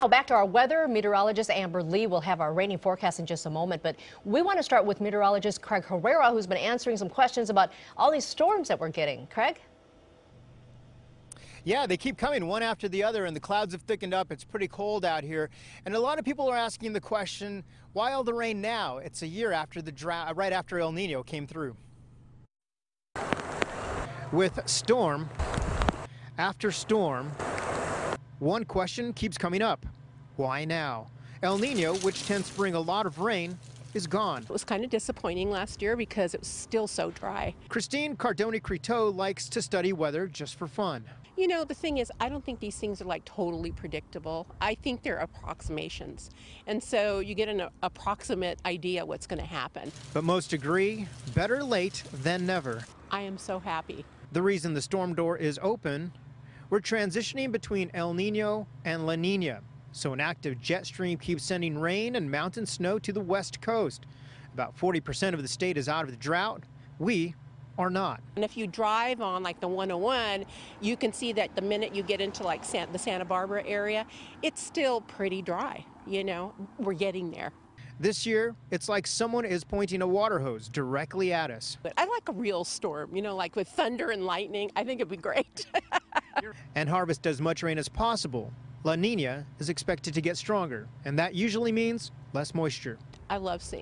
Back to our weather. Meteorologist Amber Lee will have our rainy forecast in just a moment, but we want to start with meteorologist Craig Herrera, who's been answering some questions about all these storms that we're getting. Craig? Yeah, they keep coming one after the other, and the clouds have thickened up. It's pretty cold out here, and a lot of people are asking the question, why all the rain now? It's a year after the drought, right after El Nino came through. With storm after storm, one question keeps coming up. Why now? El Nino, which tends to bring a lot of rain, is gone. It was kind of disappointing last year because it was still so dry. Christine Cardoni-Criteau likes to study weather just for fun. You know, the thing is, I don't think these things are like totally predictable. I think they're approximations. And so you get an approximate idea what's going to happen. But most agree, better late than never. I am so happy. The reason the storm door is open, we're transitioning between El Nino and La Nina. So an active jet stream keeps sending rain and mountain snow to the west coast. About 40% of the state is out of the drought. We are not. And if you drive on like the 101, you can see that the minute you get into like the Santa Barbara area, it's still pretty dry. You know, we're getting there. This year, it's like someone is pointing a water hose directly at us. But I like a real storm, you know, like with thunder and lightning. I think it'd be great. And harvest as much rain as possible. La Nina is expected to get stronger, and that usually means less moisture. I love seeing